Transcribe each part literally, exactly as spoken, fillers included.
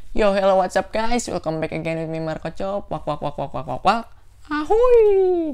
Yo, hello, what's up guys? Welcome back again with me Marco Chop. Wak wak wak wak wak wak wak. Ahoy!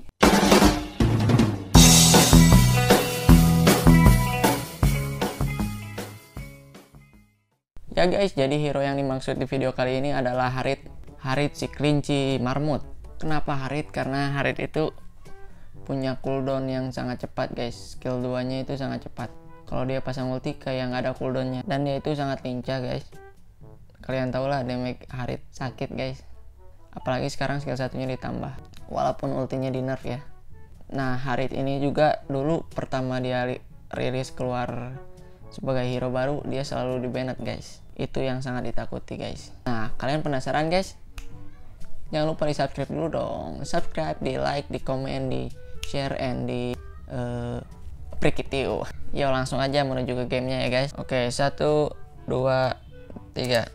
Ya guys, jadi hero yang dimaksud di video kali ini adalah Harit. Harit si kelinci marmut. Kenapa Harit? Karena Harit itu punya cooldown yang sangat cepat guys. Skill dua nya itu sangat cepat. Kalau dia pasang ulti kayak nggak ada cooldownnya. Dan dia itu sangat lincah guys. Kalian tau lah damage Harit sakit guys. Apalagi sekarang skill satunya ditambah. Walaupun ultinya di nerf ya. Nah Harit ini juga dulu pertama dia rilis keluar sebagai hero baru, dia selalu di banned guys. Itu yang sangat ditakuti guys. Nah kalian penasaran guys? Jangan lupa di subscribe dulu dong. Subscribe, di like, di komen, di share, and di uh, prikitiu. Yo langsung aja menuju ke gamenya ya guys. Oke, satu, dua, tiga.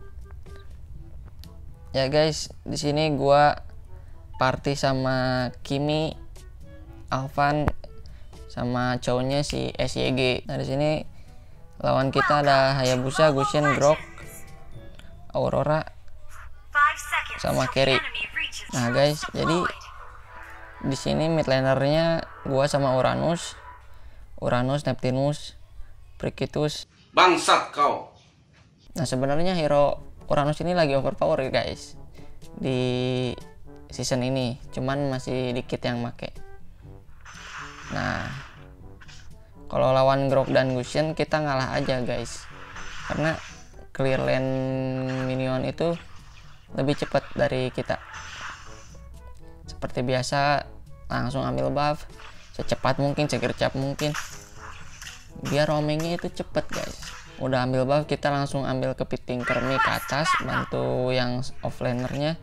Ya guys, di sini gua party sama Kimi, Alvan, sama cowoknya si S Y G. Nah di sini lawan kita ada Hayabusa, Gusion, Grok, Aurora, sama Carry. Nah guys, jadi di sini mid lanernya gua sama Uranus, Uranus, Neptunus, Prikitus. Bangsat kau. Nah sebenarnya hero Uranus ini lagi overpower guys di season ini, cuman masih dikit yang make. Nah kalau lawan Grok dan Gusion kita ngalah aja guys, karena clear lane minion itu lebih cepat dari kita. Seperti biasa langsung ambil buff secepat mungkin, segercep mungkin, biar roamingnya itu cepet guys. Udah ambil buff kita langsung ambil kepiting kermi ke atas, bantu yang offlanernya.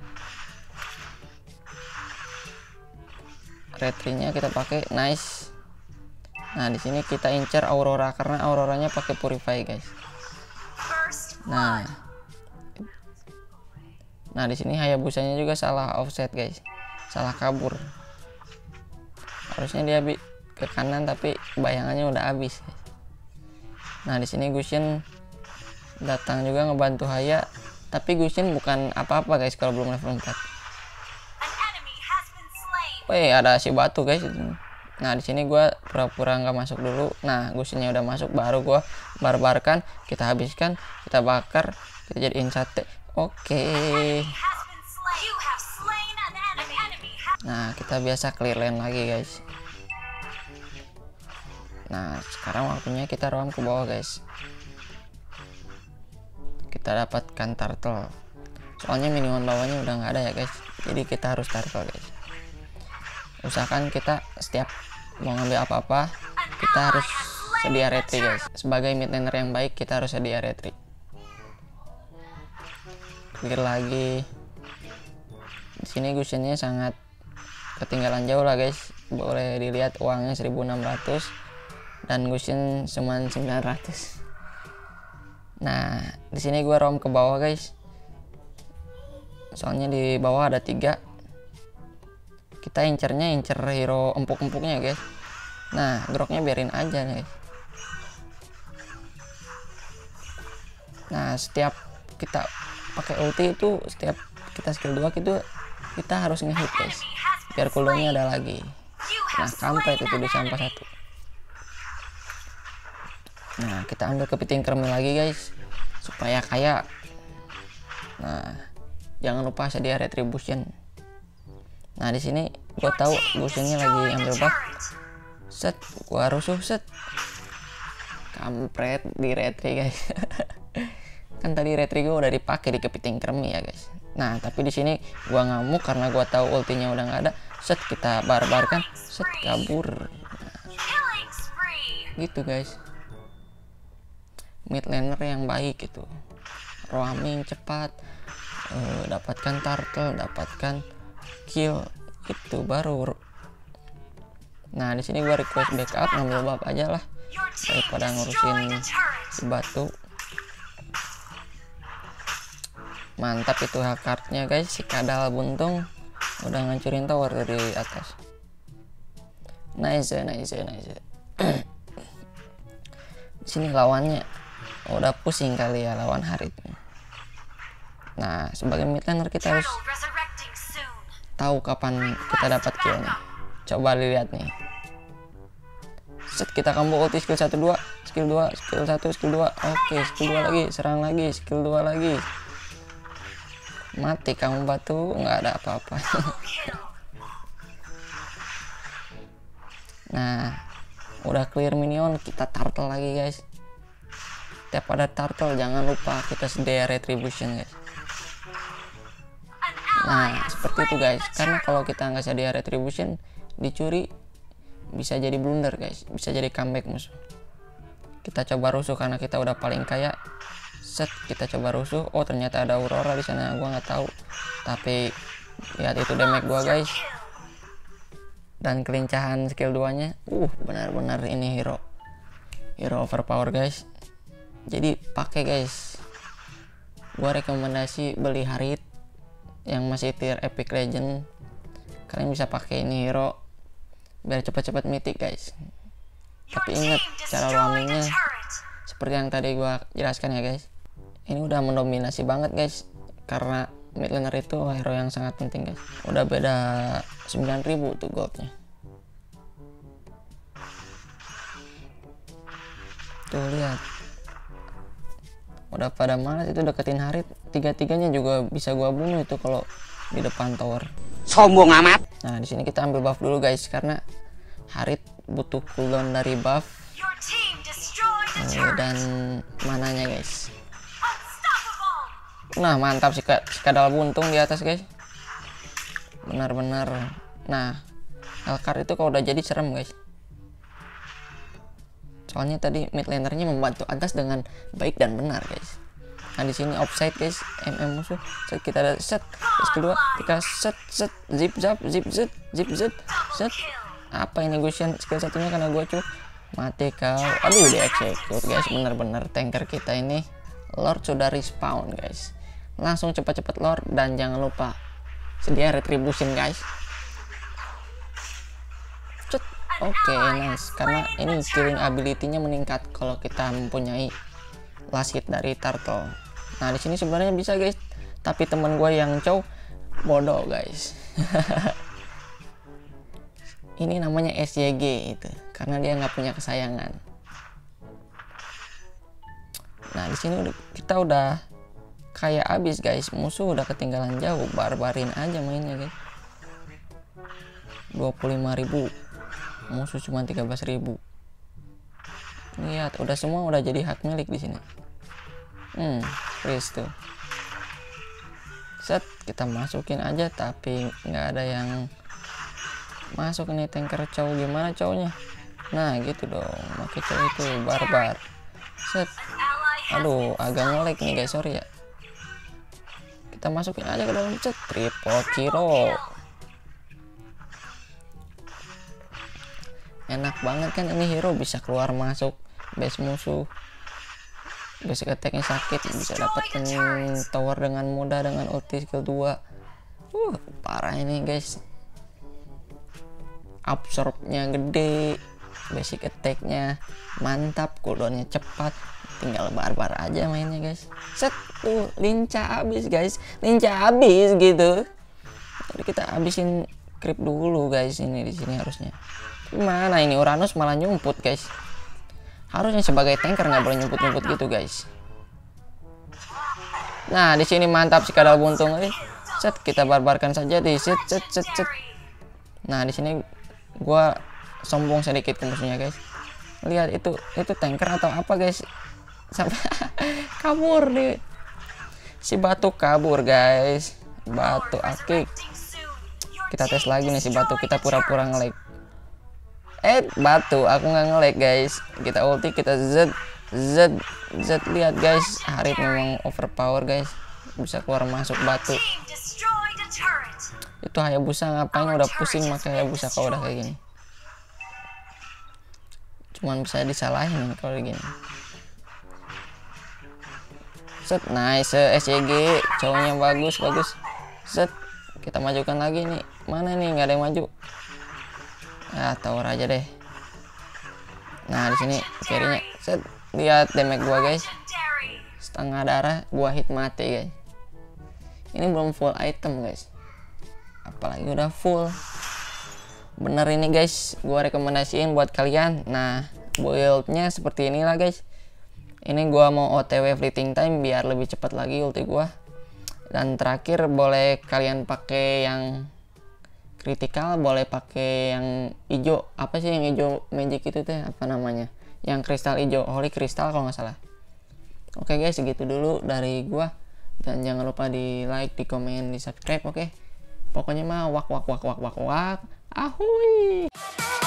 Retry-nya kita pakai nice. Nah di sini kita incer Aurora karena Auroranya pakai purify guys. Nah, nah di sini Hayabusanya juga salah offset guys, salah kabur. Harusnya dia ke kanan tapi bayangannya udah habis. Nah di sini Gusion datang juga ngebantu Haya, tapi Gusion bukan apa-apa guys kalau belum level empat. Wih ada si batu guys. Nah di sini gue pura-pura nggak masuk dulu. Nah Gusionnya udah masuk, baru gue barbarkan, kita habiskan, kita bakar, kita jadiin sate. Oke. Nah kita biasa clear lane lagi guys. Nah sekarang waktunya kita roam ke bawah guys. Kita dapatkan turtle. Soalnya minion bawahnya udah nggak ada ya guys. Jadi kita harus turtle guys. Usahakan kita setiap mau ngambil apa-apa kita harus sedia retry guys. Sebagai mid laner yang baik kita harus sedia retry. Clear lagi. Di sini Gusionnya sangat ketinggalan jauh lah guys. Boleh dilihat uangnya seribu enam ratus dan Gusion cuma sembilan ratus. Nah di sini gue roam ke bawah guys. Soalnya di bawah ada tiga. Kita incernya incer hero empuk-empuknya guys. Nah Groknya biarin aja nih. Nah setiap kita pakai ulti itu, setiap kita skill dua gitu kita harus ngehit guys, biar cooldownnya ada lagi. Nah kampret itu di sampah satu. Nah kita ambil kepiting kermi lagi guys supaya kaya. Nah jangan lupa sedia retribution. Nah di sini gue tahu Gusionnya lagi ambil buff. Set, gua rusuh set. Kampret di retri guys. Kan tadi retri gue udah dipakai di kepiting kermi ya guys. Nah tapi di sini gua ngamuk karena gua tahu ultinya udah nggak ada. Set kita barbarkan, set kabur. Nah, gitu guys. Mid laner yang baik itu. Roaming cepat, uh, dapatkan turtle, dapatkan kill, itu baru. Nah di sini gua request backup, ngambil buff aja lah daripada ngurusin si batu. Mantap itu hardnya guys, si kadal buntung udah ngancurin tower dari atas. Nice, nice, nice. Di sini lawannya udah pusing kali ya lawan Harit. Nah, sebagai mid laner kita harus tahu kapan kita dapat killnya. Coba lihat nih. Set, kita combo ulti skill satu dua, skill dua, skill satu, skill dua. Oke, skill dua lagi, serang lagi, skill dua lagi. Mati kamu batu, nggak ada apa-apa. Nah, udah clear minion, kita turtle lagi guys. Tiap ada turtle jangan lupa kita sedia retribution guys. Nah, seperti itu guys, karena kalau kita nggak sedia retribution, dicuri bisa jadi blunder guys, bisa jadi comeback musuh. Kita coba rusuh karena kita udah paling kaya. Set, kita coba rusuh. Oh, ternyata ada Aurora di sana, gua nggak tahu. Tapi lihat itu damage gua guys. Dan kelincahan skill dua nya, uh benar-benar ini hero. Hero overpower guys. Jadi pakai guys. Gua rekomendasi beli Harit yang masih tier epic legend. Kalian bisa pakai ini hero biar cepat-cepat mythic guys. Tapi ingat cara roamingnya seperti yang tadi gua jelaskan ya guys. Ini udah mendominasi banget guys, karena mid laner itu hero yang sangat penting guys. Udah beda sembilan ribu tuh goldnya. Tuh lihat, udah pada malas itu deketin Harit. Tiga-tiganya juga bisa gua bunuh itu kalau di depan tower. Sombong amat. Nah, di sini kita ambil buff dulu guys, karena Harit butuh cooldown dari buff oh, dan mananya guys. Nah, mantap sih kak, kadal buntung di atas guys. Benar-benar. Nah, Elkar itu kalau udah jadi serem guys. Soalnya tadi mid lanernya membantu atas dengan baik dan benar guys. Nah, di sini offside guys, M M musuh. Set, kita ada set, terus kedua kita set set zip zap zip zip zip zip set. Apa ini Gusion skill satunya karena gua cuy mati kau. Aduh, di execute guys, bener-bener tanker kita ini. Lord sudah respawn guys. Langsung cepat-cepat Lord dan jangan lupa sedia retribution guys. Cet. Oke, okay, nice. Karena ini killing ability-nya meningkat kalau kita mempunyai last hit dari turtle. Nah, di sini sebenarnya bisa guys, tapi teman gue yang cow bodoh guys. Ini namanya S Y G itu, karena dia nggak punya kesayangan. Nah, di sini kita udah kayak abis guys, musuh udah ketinggalan jauh, barbarin aja mainnya guys. dua puluh lima ribu, musuh cuma tiga belas ribu. Lihat, udah semua udah jadi hak milik di sini. Hmm, freeze tuh. Set, kita masukin aja, tapi nggak ada yang masuk nih tanker cow. Gimana cownya? Nah, gitu dong, pakai cow itu barbar. Set. Aduh, agak ngelag nih guys, sorry ya. Kita masukin aja ke dalam. Set, triple kilo. Enak banget kan ini hero, bisa keluar masuk base musuh. Basic attack-nya sakit, bisa dapetin tower dengan mudah dengan ulti skill dua. Uh, parah ini guys. Absorb-nya gede, basic attack-nya mantap, cooldown-nya cepat. Tinggal barbar aja mainnya guys. Set, tuh lincah abis guys, lincah abis gitu. Jadi kita habisin creep dulu guys, ini di sini harusnya. Gimana ini Uranus malah nyumput guys. Harusnya sebagai tanker nggak boleh nyumput-nyumput gitu guys. Nah, di sini mantap si kadal buntung guys. Set, kita barbarkan saja di set set set set. Nah, di sini gua sombong sedikit ke musuhnya guys. Lihat itu itu tanker atau apa guys? Sampai kabur nih. Si batu kabur guys. Batu akik. Kita tes lagi nih si batu, kita pura-pura nge-lag. Eh, batu, aku nggak nge-lag guys. Kita ulti, kita z z z. Lihat guys, Harit memang overpower guys, bisa keluar masuk batu. Itu Hayabusa ngapain, udah pusing pakai Hayabusa kalau udah kayak gini. Cuman bisa disalahin kalau gini. Set, nice, S Y G, cowoknya bagus bagus. Set, kita majukan lagi nih. Mana nih, nggak ada yang maju. Ya, tower aja deh. Nah, di sini carry-nya. Set, lihat damage gua guys. Setengah darah, gua hit mati guys. Ini belum full item guys, apalagi udah full. Bener ini guys, gua rekomendasiin buat kalian. Nah, buildnya seperti inilah guys. Ini gua mau O T W fleeting time biar lebih cepat lagi ulti gua. Dan terakhir boleh kalian pakai yang kritikal, boleh pakai yang hijau. Apa sih yang hijau magic itu teh? Apa namanya? Yang kristal hijau, holy kristal kalau nggak salah. Oke guys, segitu dulu dari gua. Dan jangan lupa di like, di komen, di subscribe. Oke. Pokoknya mah wak wak wak wak wak wak. Ahui.